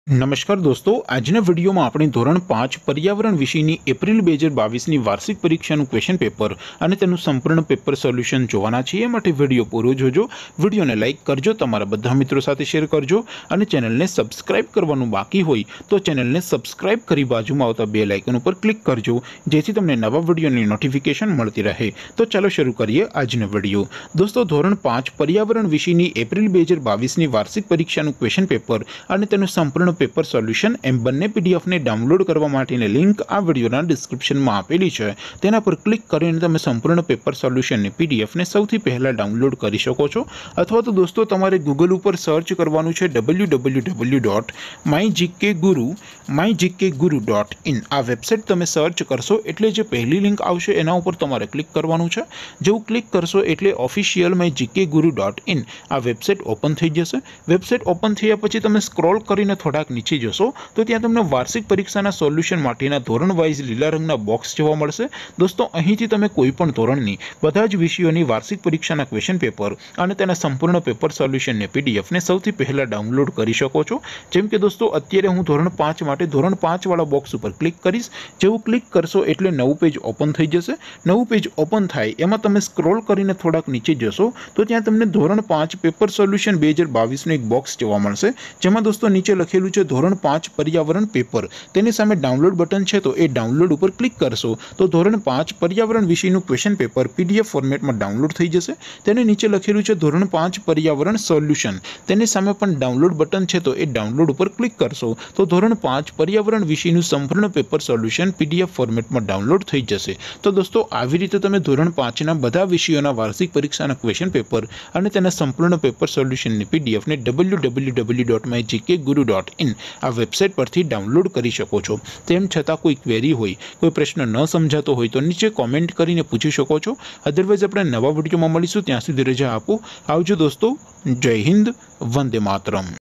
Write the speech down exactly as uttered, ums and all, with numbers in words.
नमस्कार दोस्तों, આજના વિડીયોમાં આપણે ધોરણ પાંચ પર્યાવરણ વિષયની એપ્રિલ બે હજાર બાવીસની વાર્ષિક પરીક્ષાનું ક્વેશ્ચન પેપર અને તેનું સંપૂર્ણ પેપર સોલ્યુશન જોવાના છીએ। માટે વિડીયો પૂરો જોજો, વિડીયોને લાઇક કરજો, તમારા બધા મિત્રો સાથે શેર કરજો અને ચેનલને સબસ્ક્રાઇબ કરવાનું બાકી હોય તો ચેનલને સબસ્ક્રાઇબ કરી બાજુમાં આવતા બેલ આઇકન ઉપર ક્લિક કરજો, જેથી તમને નવા વિડીયોની નોટિફિકેશન મળતી રહે। તો ચાલો શરૂ કરીએ આજનો વિડીયો। દોસ્તો, ધોરણ પાંચ પર્યાવરણ વિષયની એપ્રિલ બે હજાર બાવીસની વાર્ષિક પરીક્ષાનું ક્વેશ્ચન પેપર અને તેનું સંપૂર્ણ पेपर सोल्यूशन एम बने पीडीएफ ने डाउनलॉड करवा माटेनी लिंक आ विडियोना डिस्क्रिप्शन में आपेली छे। तेना पर क्लिक करीने तमे संपूर्ण पेपर सोल्यूशन ने पीडीएफ ने सौथी पहला डाउनलॉड करी शको छो। अथवा तो दोस्तों तमारे गूगल पर सर्च करवानुं छे W W W dot my GK guru my GK guru dot in. आ वेबसाइट तमे सर्च करशो एटले जे पहली लिंक आवशे एना उपर तमारे क्लिक करवानुं छे। जेवुं क्लिक करशो एटले official my GK guru dot in आ वेबसाइट ओपन थई जशे। वेबसाइट ओपन थया पछी तमे स्क्रॉल करीने थोड़ा नीचे जशो तो त्यां तमने वार्षिक परीक्षाना सोल्यूशन माटेना धोरण वाइज लीला रंगना बॉक्स जोवा मळशे। दोस्तों, અહીંથી તમે કોઈપણ ધોરણની બધા જ વિષયોની વાર્ષિક પરીક્ષાના ક્વેશ્ચન પેપર અને તેના સંપૂર્ણ પેપર સોલ્યુશનને પીડીએફ ને સૌથી પહેલા ડાઉનલોડ કરી શકો છો। જેમ કે દોસ્તો, અત્યારે હું ધોરણ પાંચ માટે ધોરણ પાંચ વાળા બોક્સ ઉપર ક્લિક કરીશ। જેવું ક્લિક કરશો એટલે નવું પેજ ઓપન થઈ જશે। નવું પેજ ઓપન થાય એમાં તમે સ્ક્રોલ કરીને થોડાક નીચે જશો તો ત્યાં તમને ધોરણ પાંચ પેપર સોલ્યુશન બે હજાર બાવીસનું એક બોક્સ જોવા મળશે, જેમાં દોસ્તો નીચે લખેલું છે ધોરણ પાંચ पर्यावरण पेपर। तेनी सामे डाउनलॉड बटन है तो ये डाउनलॉड पर क्लिक करशो तो धोरण पांच पर्यावरण विषयનું क्वेश्चन पेपर पीडीएफ फॉर्मेट में डाउनलॉड थई जशे। तेने नीचे लखेलुं छे धोरण पांच पर्यावरण सोल्यूशन। तेनी सामे पण डाउनलॉड बटन है तो ये डाउनलॉड पर क्लिक करशो तो धोरण पांच पर्यावरण विषयનું संपूर्ण पेपर सोल्यूशन पीडीएफ फॉर्मेट में डाउनलॉड थई जशे। तो दोस्तों, આવી રીતે તમે ધોરણ પાંચ ના બધા વિષયોના વાર્ષિક પરીક્ષાના ક્વેશ્ચન પેપર અને તેના સંપૂર્ણ પેપર સોલ્યુશનની પીડીએફ ને W W W dot my GK guru dot in आ वेबसाइट पर थी डाउनलॉड करी शको छो। तेम छतां कोई क्वेरी होय, कोई प्रश्न न समझातो होय तो नीचे कॉमेंट करीने पूछी शको छो। अदरवाइज अपने नवा विडियोमां मळीशुं, त्यां सुधी रजा आपो। आवजो दोस्तों। जय हिंद, वंदे मातरम।